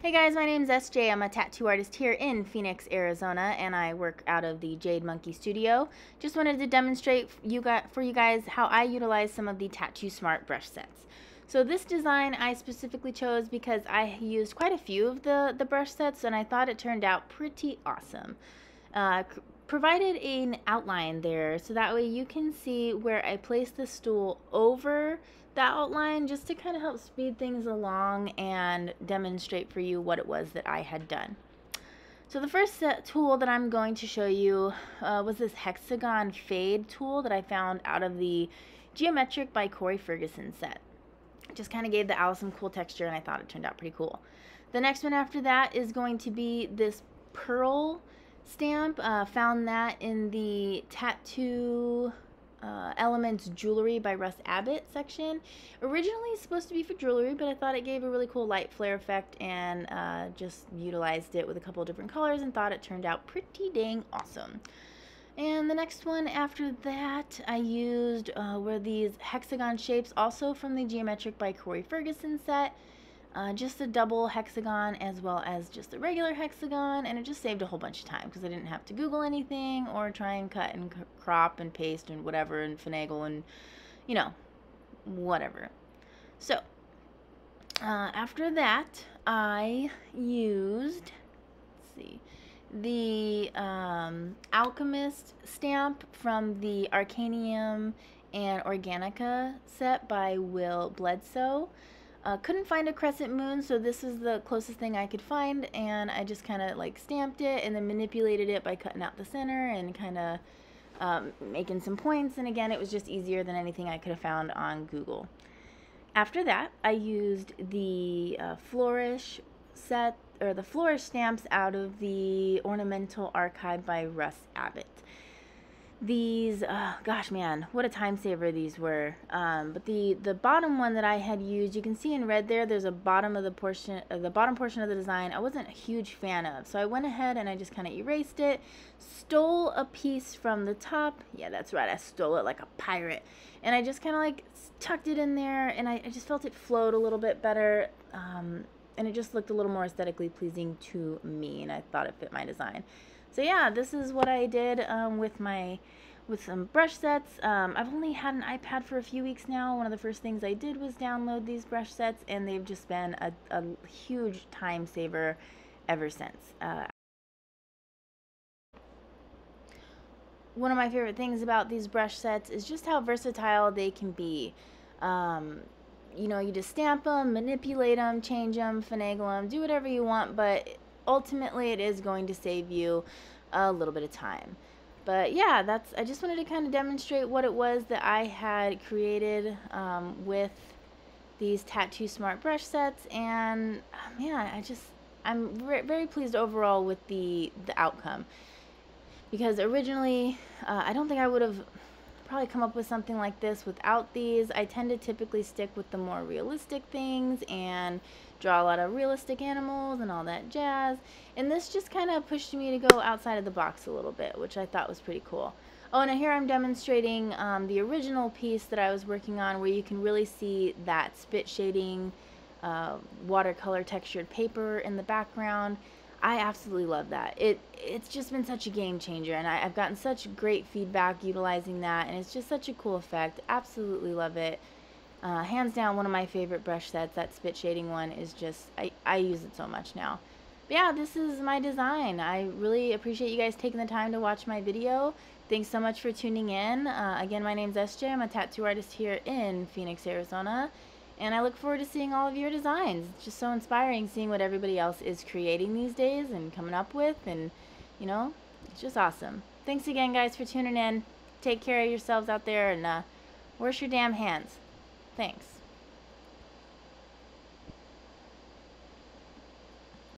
Hey guys, my name's SJ. I'm a tattoo artist here in Phoenix, Arizona, and I work out of the Jade Monkey Studio. Just wanted to demonstrate for you guys how I utilize some of the Tattoo Smart brush sets. So this design I specifically chose because I used quite a few of the brush sets, and I thought it turned out pretty awesome. Provided an outline there so that way you can see where I place the stool over the outline, just to kind of help speed things along and demonstrate for you what it was that I had done. So the first tool that I'm going to show you was this hexagon fade tool that I found out of the Geometric by Corey Ferguson set. It just kind of gave the owl some cool texture, and I thought it turned out pretty cool. The next one after that is going to be this pearl stamp. Found that in the Tattoo Elements Jewelry by Russ Abbott section. Originally supposed to be for jewelry, but I thought it gave a really cool light flare effect, and just utilized it with a couple of different colors and thought it turned out pretty dang awesome. And the next one after that I used were these hexagon shapes, also from the Geometric by Corey Ferguson set. Just a double hexagon as well as just a regular hexagon, and it just saved a whole bunch of time because I didn't have to Google anything or try and cut and crop and paste and whatever and finagle and, you know, whatever. So after that I used, let's see, the Alchemist stamp from the Arcanium and Organica set by Will Bledsoe. Couldn't find a crescent moon, so this is the closest thing I could find, and I just kind of like stamped it and then manipulated it by cutting out the center and kind of making some points, and again it was just easier than anything I could have found on Google. After that I used the Flourish set, or the Flourish stamps out of the Ornamental Archive by Russ Abbott. These, gosh man, what a time saver these were. But the bottom one that I had used, you can see in red there's a bottom of the bottom portion of the design I wasn't a huge fan of. So I went ahead and I just kind of erased it, stole a piece from the top. Yeah, that's right, I stole it like a pirate. And I just kind of like tucked it in there, and I just felt it flowed a little bit better. And it just looked a little more aesthetically pleasing to me, and I thought it fit my design. So yeah, this is what I did with some brush sets. I've only had an iPad for a few weeks now. One of the first things I did was download these brush sets, and they've just been a huge time saver ever since. One of my favorite things about these brush sets is just how versatile they can be. You know, you just stamp them, manipulate them, change them, finagle them, do whatever you want, but ultimately it is going to save you a little bit of time. But yeah, I just wanted to kind of demonstrate what it was that I had created with these Tattoo Smart brush sets, and man, I'm very pleased overall with the outcome, because originally I don't think I would have probably come up with something like this without these. I tend to typically stick with the more realistic things and draw a lot of realistic animals and all that jazz, and this just kind of pushed me to go outside of the box a little bit, which I thought was pretty cool. Oh, and here I'm demonstrating the original piece that I was working on, where you can really see that spit shading watercolor textured paper in the background. I absolutely love that. It's just been such a game changer, and I've gotten such great feedback utilizing that, and it's just such a cool effect. Absolutely love it. Hands down, one of my favorite brush sets. That spit shading one is just, I use it so much now. But yeah, this is my design. I really appreciate you guys taking the time to watch my video. Thanks so much for tuning in. Again, my name's SJ. I'm a tattoo artist here in Phoenix, Arizona. And I look forward to seeing all of your designs. It's just so inspiring seeing what everybody else is creating these days and coming up with, and you know, it's just awesome. Thanks again guys for tuning in. Take care of yourselves out there, and wash your damn hands. Thanks.